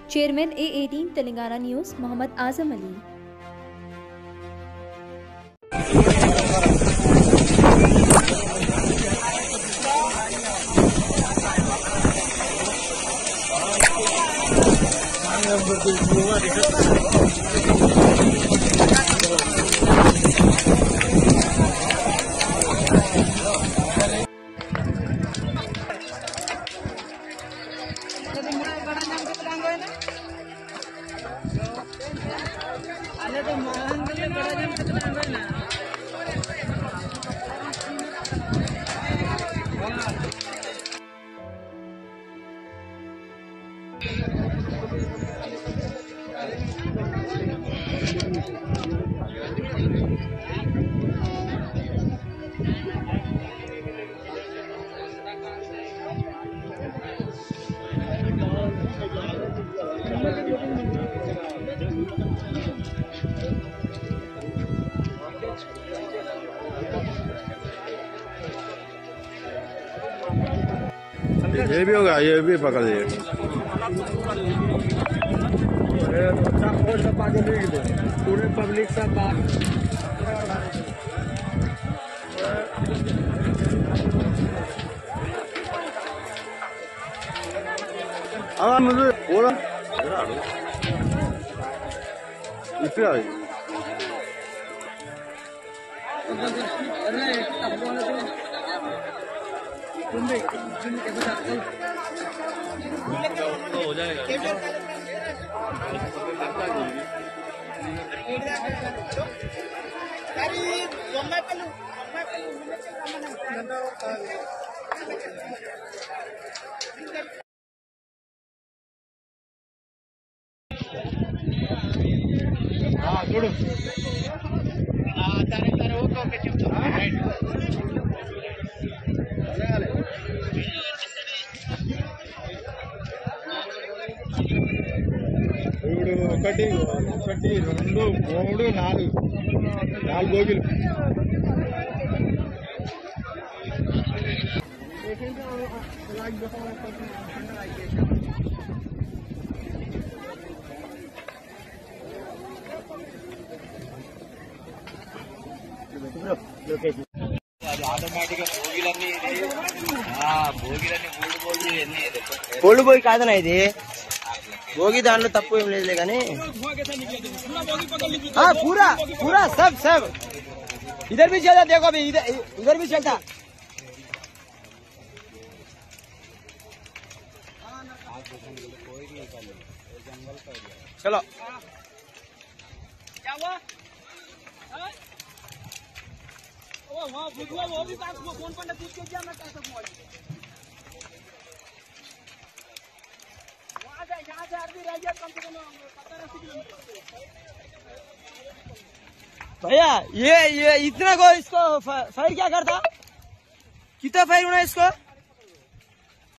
Chairman A18 Telangana news Mohammed Azam Ali. ये भी होगा, ये भी पकड़ लिए पूरे पब्लिक का बात। अब मुझे बोला इतना हो जाएगा। हाँ చూడు సరే ఓకే చెప్తా ఒకటి ఒకటి రెండు మూడు నాలుగు బోగిలు ఆటోమేటిక్ గా భోగిలన్నీ మూడు భోగి కాదనా ఇది भोगी दान तप्पु हाँ पूरा पूरा सब इधर भी चलता। देखो अभी इधर भी चलता। चलो क्या हुआ? वो भी फोन पर पूछ के मैं कर सकूँ। भैया ये इतना को इसको फायर क्या करता? कितना फायर होना इसको?